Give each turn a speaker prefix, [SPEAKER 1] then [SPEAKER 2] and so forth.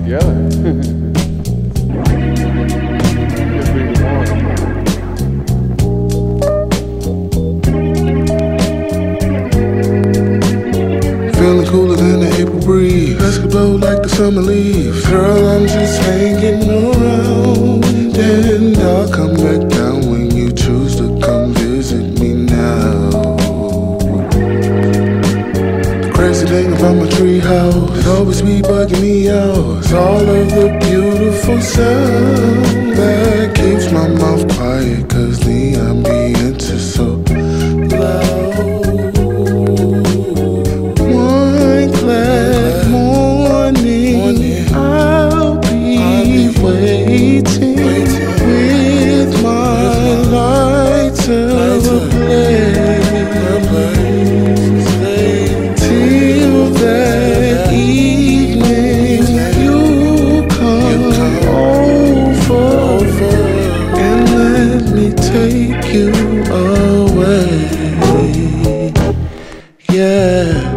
[SPEAKER 1] together. Just be the one.
[SPEAKER 2] Feeling cooler than the April breeze. Let's go like the summer leaves. Girl, I'm just hanging around, and I'll come back down when you choose to come visit me now. The crazy thing about my treehouse, it always be bugging me out. It's all of the beautiful sound that keeps my mouth quiet, 'cause the ambience is so loud. I'll be waiting with my lighter ablaze till that evening you come over and let me take you away. Yeah.